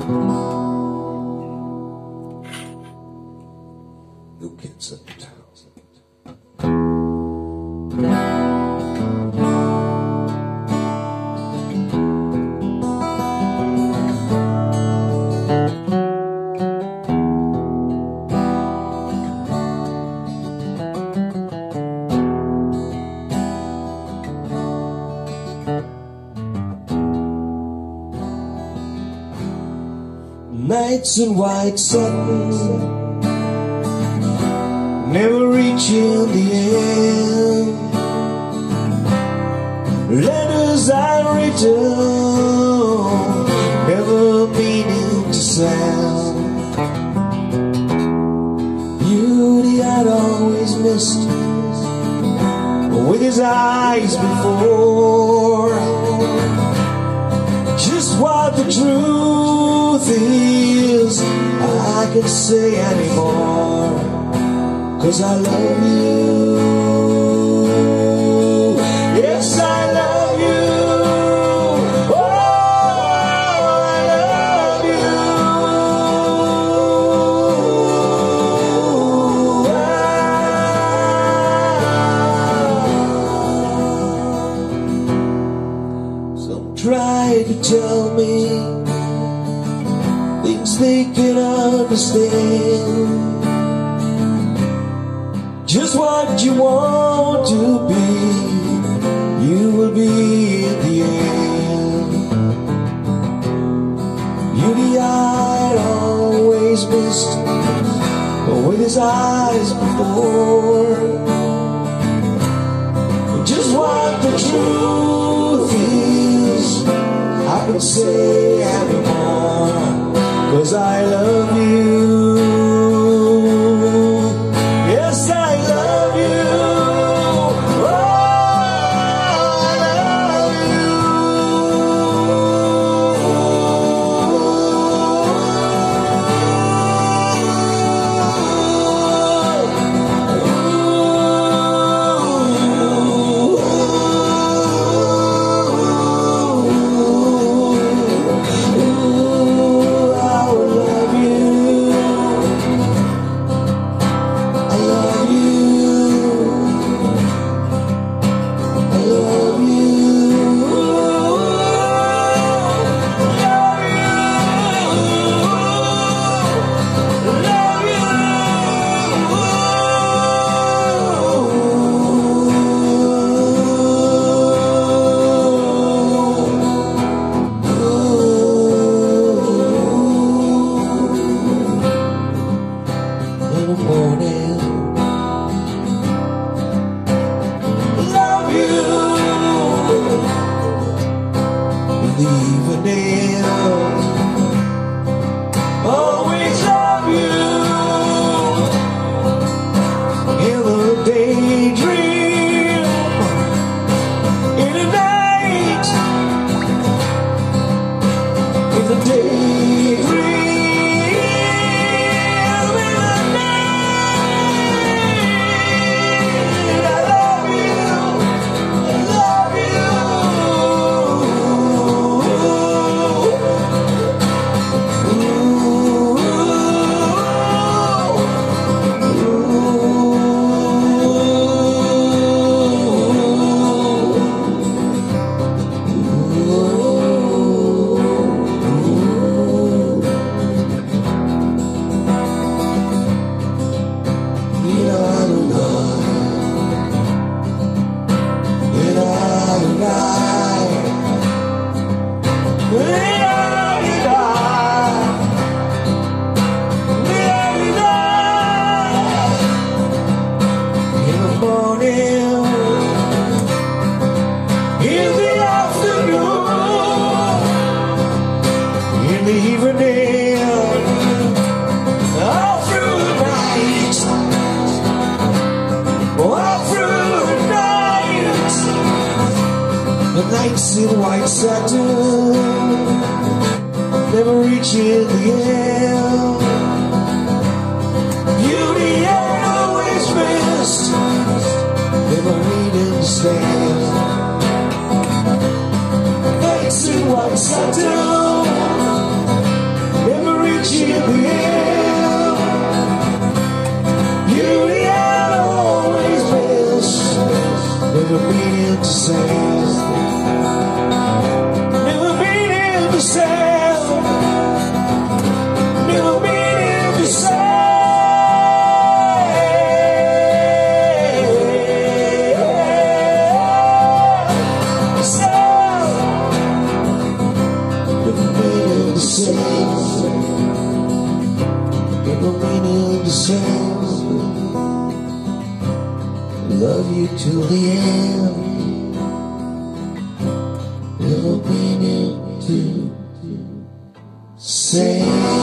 New kids at the towels. Nights in white satin, never reaching the end. Letters I written, never meaning to send. Beauty I'd always missed, with his eyes before. Just what the truth is, I can't say anymore, 'cause I love you. Yes, I love you. Oh, I love you. Some try to tell me things they can understand, just what you want to be, you will be at the end. Beauty I'd always missed, with his eyes before. Just what the truth is, I can say anymore, 'cause I love you. Yes, I love you. Oh, I love you. Always love you. In the daydream, in the night, in the daydream, in the night. I love you, I love you. Nights in white satin, never reaching the end. Beauty I always missed, never needed to stand. Nights in white satin, sand. Never been in the sand. Never been in the sand. Never been in the sand. Never been in the sand. Love you till the end. Never been into sand.